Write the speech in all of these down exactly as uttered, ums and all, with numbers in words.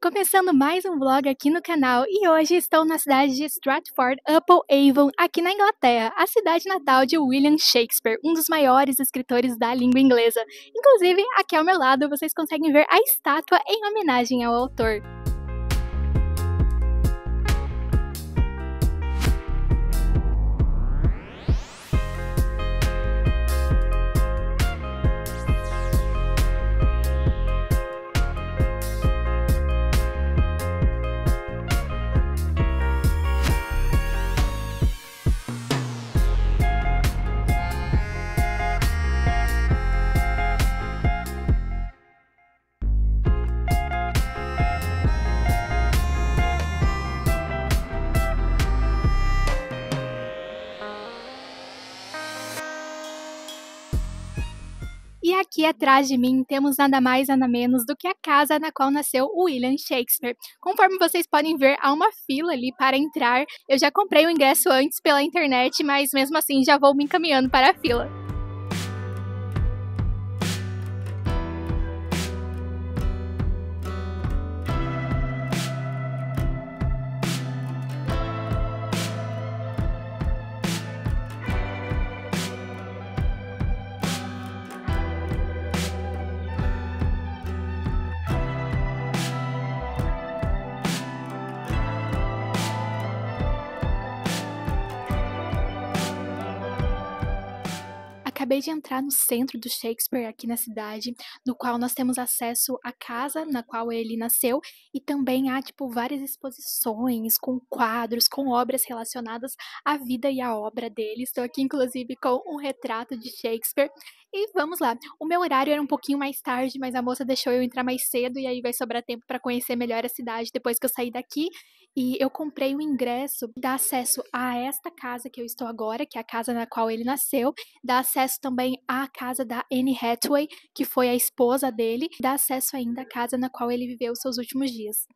começando mais um vlog aqui no canal e hoje estou na cidade de Stratford-upon-Avon, aqui na Inglaterra, a cidade natal de William Shakespeare, um dos maiores escritores da língua inglesa. Inclusive, aqui ao meu lado vocês conseguem ver a estátua em homenagem ao autor. E aqui atrás de mim temos nada mais nada menos do que a casa na qual nasceu o William Shakespeare. Conforme vocês podem ver, há uma fila ali para entrar. Eu já comprei o ingresso antes pela internet, mas mesmo assim já vou me encaminhando para a fila. Acabei de entrar no centro do Shakespeare aqui na cidade, no qual nós temos acesso à casa na qual ele nasceu e também há tipo várias exposições com quadros, com obras relacionadas à vida e à obra dele. Estou aqui inclusive com um retrato de Shakespeare. E vamos lá, o meu horário era um pouquinho mais tarde, mas a moça deixou eu entrar mais cedo e aí vai sobrar tempo para conhecer melhor a cidade depois que eu sair daqui. E eu comprei o ingresso, dá acesso a esta casa que eu estou agora, que é a casa na qual ele nasceu, dá acesso também à casa da Anne Hathaway, que foi a esposa dele, dá acesso ainda à casa na qual ele viveu os seus últimos dias.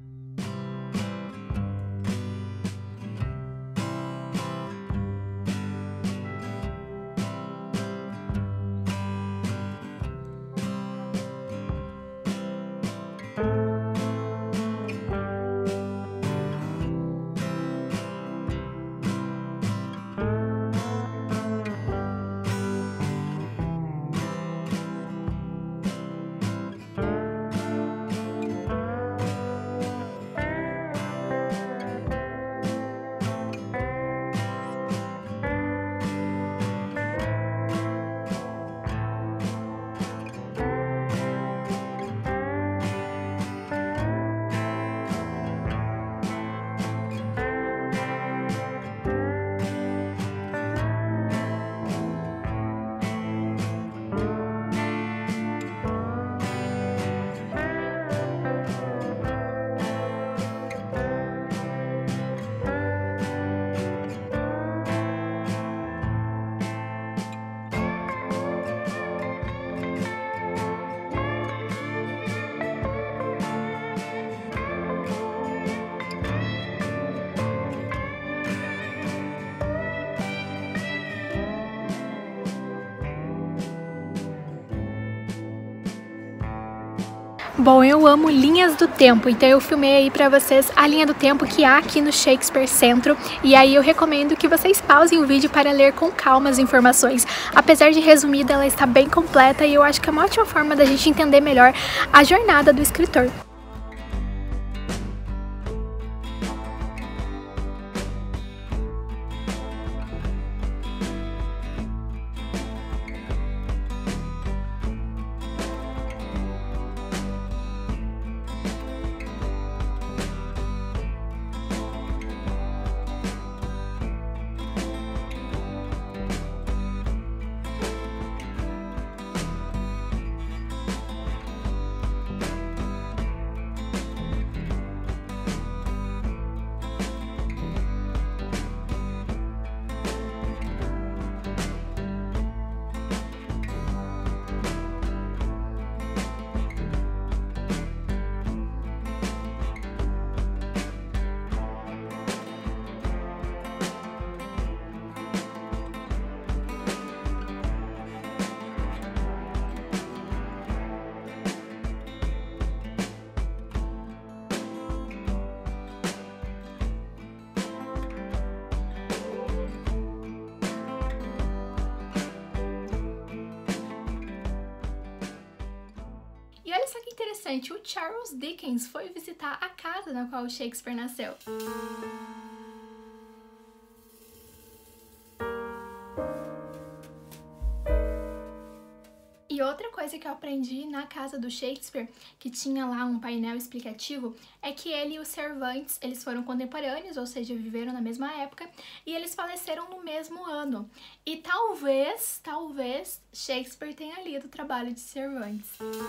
Bom, eu amo linhas do tempo, então eu filmei aí pra vocês a linha do tempo que há aqui no Shakespeare Centro, e aí eu recomendo que vocês pausem o vídeo para ler com calma as informações. Apesar de resumida, ela está bem completa e eu acho que é uma ótima forma da gente entender melhor a jornada do escritor. E olha só que interessante, o Charles Dickens foi visitar a casa na qual o Shakespeare nasceu. E outra coisa que eu aprendi na casa do Shakespeare, que tinha lá um painel explicativo, é que ele e os Cervantes, eles foram contemporâneos, ou seja, viveram na mesma época, e eles faleceram no mesmo ano. E talvez, talvez, Shakespeare tenha lido o trabalho de Cervantes.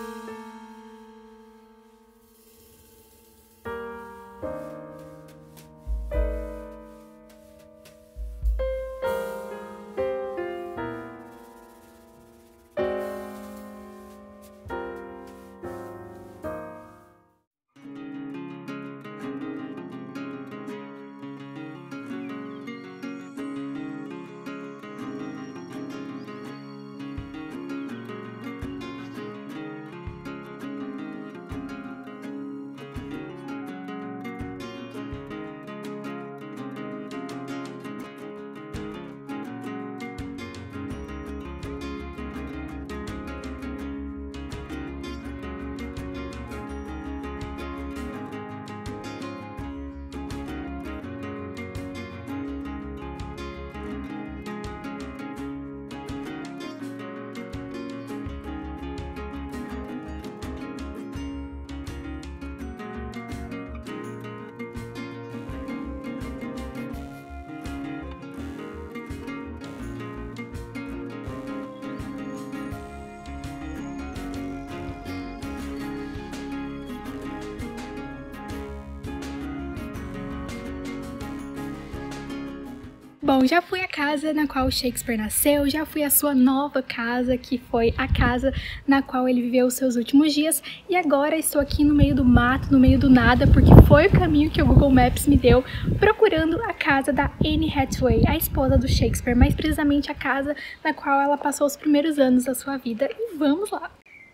Bom, já fui à casa na qual Shakespeare nasceu, já fui à sua nova casa, que foi a casa na qual ele viveu os seus últimos dias, e agora estou aqui no meio do mato, no meio do nada, porque foi o caminho que o Google Maps me deu, procurando a casa da Anne Hathaway, a esposa do Shakespeare, mais precisamente a casa na qual ela passou os primeiros anos da sua vida, e vamos lá!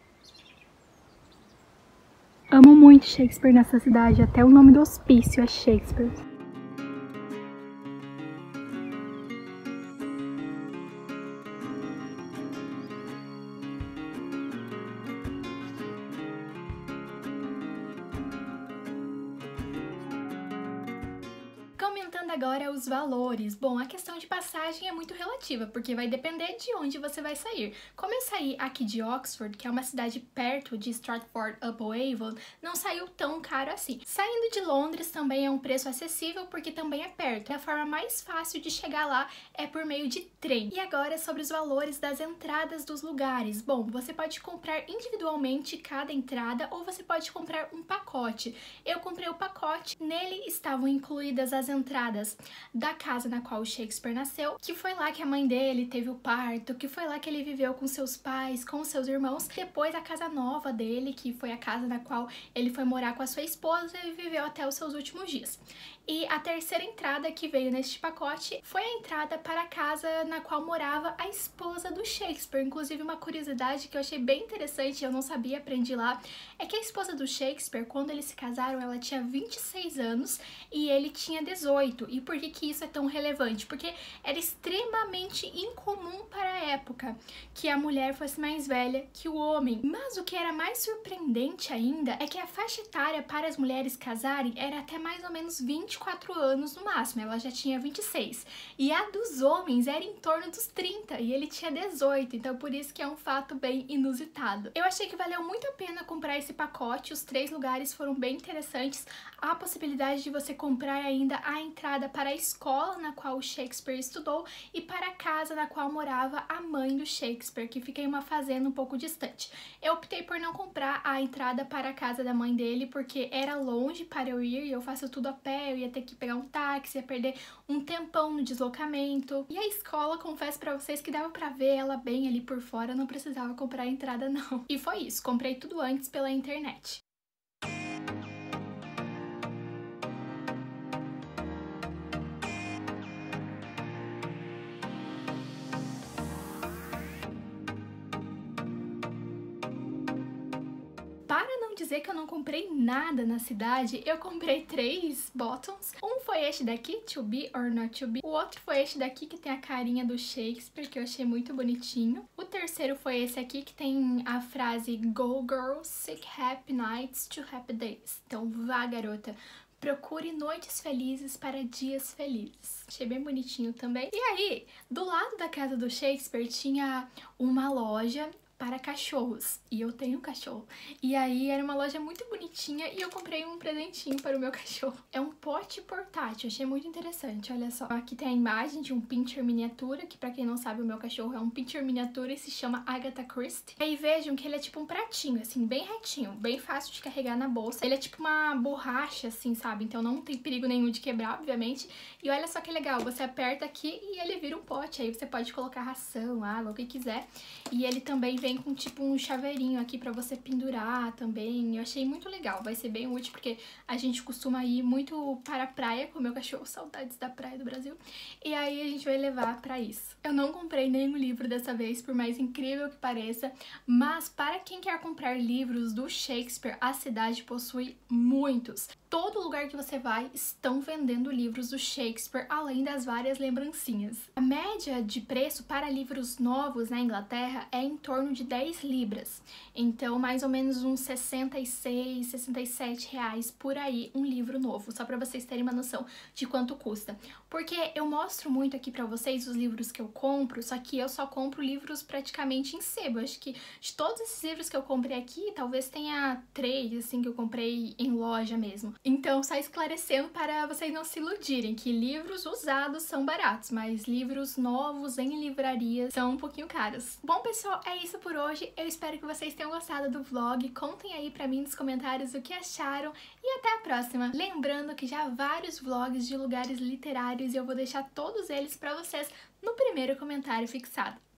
Amo muito Shakespeare nessa cidade, até o nome do hospício é Shakespeare. Comentando agora os valores. Bom, a questão de passagem é muito relativa, porque vai depender de onde você vai sair. Como eu saí aqui de Oxford, que é uma cidade perto de Stratford-upon-Avon, não saiu tão caro assim. Saindo de Londres também é um preço acessível, porque também é perto. A forma mais fácil de chegar lá é por meio de trem. E agora sobre os valores das entradas dos lugares. Bom, você pode comprar individualmente cada entrada, ou você pode comprar um pacote. Eu comprei o pacote, nele estavam incluídas as entradas da casa na qual o Shakespeare nasceu, que foi lá que a mãe dele teve o parto, que foi lá que ele viveu com seus pais, com seus irmãos, depois a casa nova dele, que foi a casa na qual ele foi morar com a sua esposa e viveu até os seus últimos dias. E a terceira entrada que veio neste pacote foi a entrada para a casa na qual morava a esposa do Shakespeare. Inclusive, uma curiosidade que eu achei bem interessante, eu não sabia, aprendi lá, é que a esposa do Shakespeare, quando eles se casaram, ela tinha vinte e seis anos e ele tinha dezoito. E por que que isso é tão relevante? Porque era extremamente incomum para a época que a mulher fosse mais velha que o homem. Mas o que era mais surpreendente ainda é que a faixa etária para as mulheres casarem era até mais ou menos vinte e quatro anos no máximo, ela já tinha vinte e seis. E a dos homens era em torno dos trinta e ele tinha dezoito, então por isso que é um fato bem inusitado. Eu achei que valeu muito a pena comprar esse pacote, os três lugares foram bem interessantes. Há a possibilidade de você comprar ainda a entrada para a escola na qual o Shakespeare estudou e para a casa na qual morava a mãe do Shakespeare, que fica em uma fazenda um pouco distante. Eu optei por não comprar a entrada para a casa da mãe dele, porque era longe para eu ir e eu faço tudo a pé, eu ia ter que pegar um táxi, ia perder um tempão no deslocamento. E a escola, confesso pra vocês que dava pra ver ela bem ali por fora, não precisava comprar a entrada não. E foi isso, comprei tudo antes pela internet. dizer que eu não comprei nada na cidade, eu comprei três bottoms. Um foi este daqui, To Be or Not To Be. O outro foi este daqui, que tem a carinha do Shakespeare, que eu achei muito bonitinho. O terceiro foi esse aqui, que tem a frase Go Girl, Seek Happy Nights to Happy Days. Então vá, garota, procure noites felizes para dias felizes. Achei bem bonitinho também. E aí, do lado da casa do Shakespeare tinha uma loja para cachorros, e eu tenho um cachorro. E aí era uma loja muito bonitinha e eu comprei um presentinho para o meu cachorro. É um pote portátil, achei muito interessante, olha só. Aqui tem a imagem de um pincher miniatura, que pra quem não sabe o meu cachorro é um pincher miniatura e se chama Agatha Christie. E aí vejam que ele é tipo um pratinho, assim, bem retinho, bem fácil de carregar na bolsa. Ele é tipo uma borracha, assim, sabe? Então não tem perigo nenhum de quebrar, obviamente. E olha só que legal, você aperta aqui e ele vira um pote, aí você pode colocar ração, água, o que quiser. E ele também vem com tipo um chaveirinho aqui pra você pendurar também. Eu achei muito legal, vai ser bem útil porque a gente costuma ir muito para a praia com o meu cachorro, saudades da praia do Brasil. E aí a gente vai levar pra isso. Eu não comprei nenhum livro dessa vez, por mais incrível que pareça, mas para quem quer comprar livros do Shakespeare, a cidade possui muitos. Todo lugar que você vai estão vendendo livros do Shakespeare, além das várias lembrancinhas. A média de preço para livros novos na Inglaterra é em torno de dez libras. Então, mais ou menos uns sessenta e seis, sessenta e sete reais por aí um livro novo, só para vocês terem uma noção de quanto custa. Porque eu mostro muito aqui para vocês os livros que eu compro, só que eu só compro livros praticamente em sebo. Acho que de todos esses livros que eu comprei aqui, talvez tenha três, assim, que eu comprei em loja mesmo. Então, só esclarecendo para vocês não se iludirem que livros usados são baratos, mas livros novos em livrarias são um pouquinho caros. Bom, pessoal, é isso por hoje. Eu espero que vocês tenham gostado do vlog. Contem aí pra mim nos comentários o que acharam e até a próxima. Lembrando que já há vários vlogs de lugares literários e eu vou deixar todos eles pra vocês no primeiro comentário fixado.